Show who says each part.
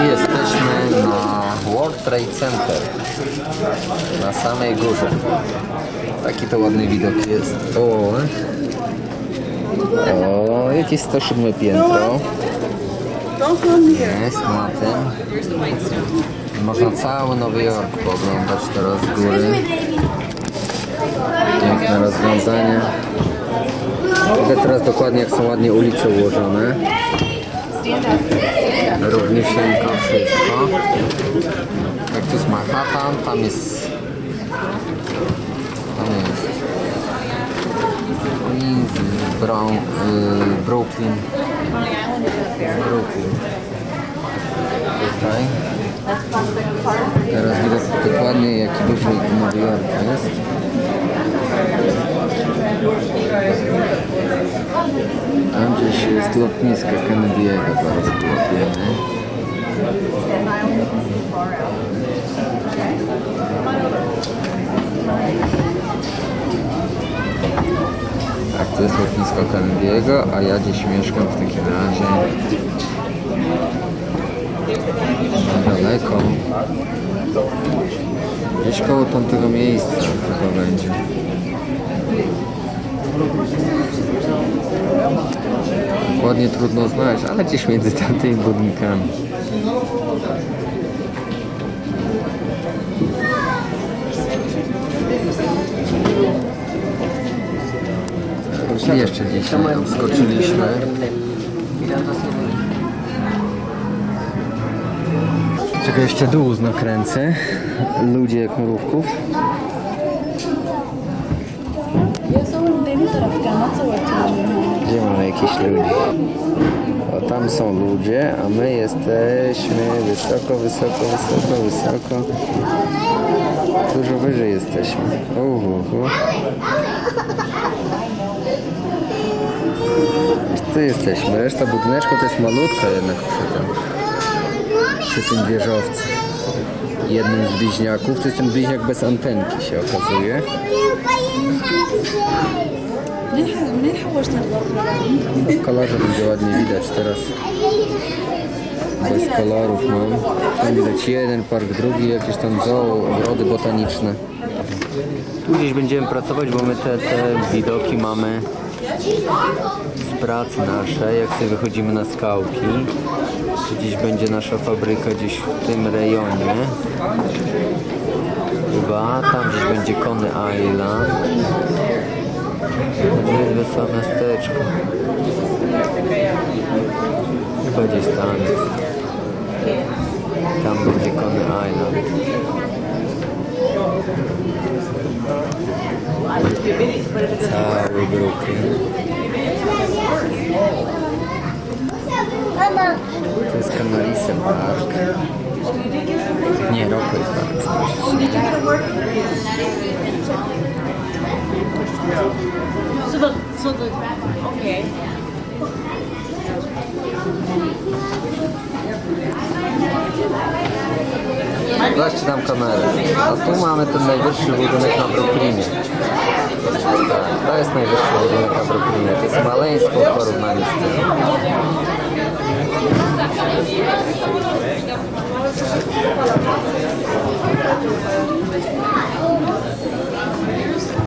Speaker 1: Jesteśmy na World Trade Center, na samej górze. Taki to ładny widok jest. O, jakieś 107 piętro. Jest na tym. Można cały Nowy Jork pooglądać teraz z góry. Piękne rozwiązanie. Widzę teraz dokładnie, jak są ładnie ulice ułożone. Równiusieńko wszystko. Jak tu jest Manhattan, tam jest Queens, Brooklyn. Tutaj. Teraz widać dokładnie, jaki duży Nowy Jork jest. Tam gdzieś jest lotnisko Kennedy'ego, zaraz połapiemy. Tak, to jest lotnisko Kennedy'ego, a ja gdzieś mieszkam w takim razie daleko. Gdzieś koło tamtego miejsca chyba będzie. Dokładnie trudno znaleźć, ale gdzieś między tamtymi budynkami. Jeszcze dzisiaj skoczyliśmy. Czekaj, jeszcze dół nakręcę. Ludzie jak mrówków. Gdzie mamy jakichś ludzi? O, tam są ludzie, a my jesteśmy wysoko, wysoko, wysoko, wysoko. Dużo wyżej jesteśmy. Tu jesteśmy. Reszta budyneczka to jest malutka jednak przy tym wieżowcu. Jednym z bliźniaków. To jest ten bliźniak bez antenki, się okazuje. W kolorze będzie ładnie widać teraz. Bez kolorów mam. Tam widać jeden park, drugi, jakieś tam ogrody botaniczne. Tu gdzieś będziemy pracować, bo my te widoki mamy z pracy naszej, jak sobie wychodzimy na skałki. Gdzieś będzie nasza fabryka, gdzieś w tym rejonie. Chyba tam gdzieś będzie Coney Island. To jest wesołe miasteczko. Chyba gdzieś tam jest. Tam będzie Coney Island. Cały Brooklyn. To jest Canarisse Park. Nie, Rockway Park.
Speaker 2: Okay.
Speaker 1: Zobaczcie tam kamerę. A tu mamy ten najwyższy budynek na Brooklynie. Tak, to jest najwyższy budynek na Brooklynie. To jest maleństwo w porównaniu z tym.